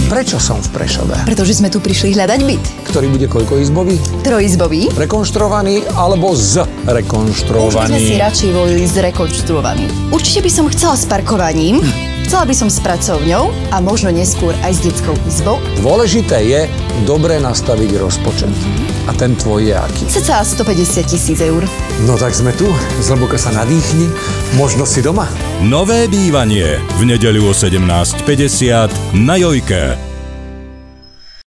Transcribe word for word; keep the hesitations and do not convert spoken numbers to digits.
Prečo som v Prešove? Pretože sme tu prišli hľadať byt. Ktorý bude koľkoizbový? Trojizbový. Rekonštruovaný alebo zrekonštruovaný? Už by sme si radšej volili zrekonštruovaný. Určite by som chcela s parkovaním, hm. chcela by som s pracovňou a možno neskôr aj s detskou izbou. Dôležité je dobre nastaviť rozpočet. A ten tvoj je aký? Cca stopäťdesiat tisíc eur. No tak sme tu, zhlboka sa nadýchni, možno si doma. Nové bývanie v nedeľu o sedemnásť päťdesiat na Jojke.